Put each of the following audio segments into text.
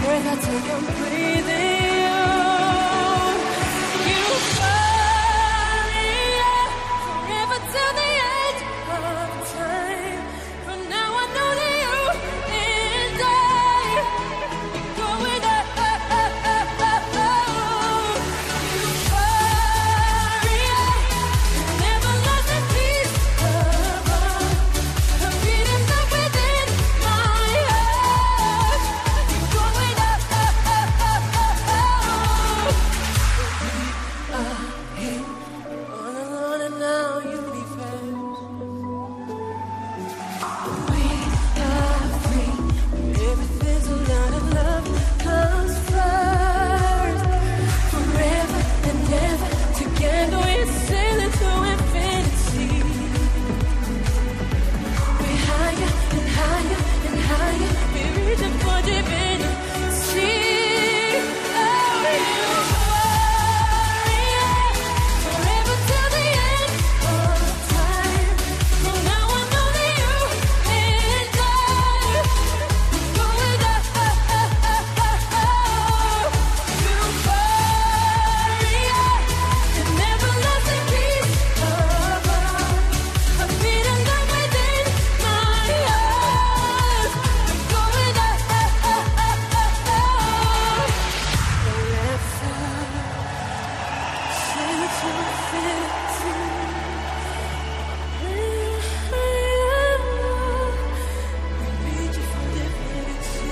forever till I'm breathing you. Euphoria, forever till the end of time. From now I know that you and I going up. Euphoria, never lost a piece of us. The beating up within my heart. Going up. We are here, on alone in our universe. We are free, everything's a lot of love comes first. Forever and ever, together we're sailing to infinity. We're higher and higher and higher, we're reaching for divinity. Oh, Euphoria, forever till the end of time. From now I know that you and I going up. Euphoria, it never lost a piece of us. A beating up within my heart. Going up. The left side, sailing to infinity. We reach for divinity.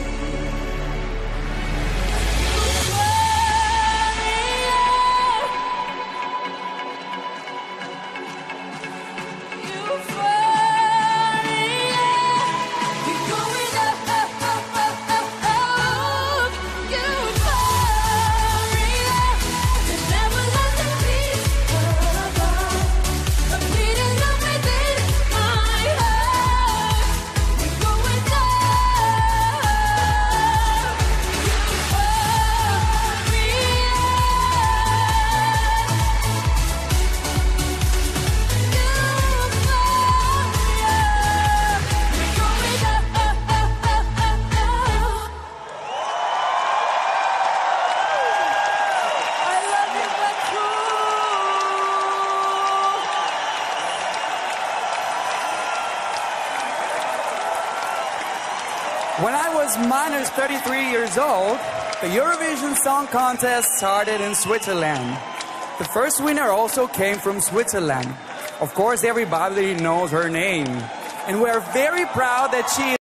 Euphoria, we're going up. Euphoria, it never lost a piece of us. A beating up within my heart. We're going up. When I was minus 33 years old, the Eurovision Song Contest started in Switzerland. The first winner also came from Switzerland. Of course, everybody knows her name. And we're very proud that she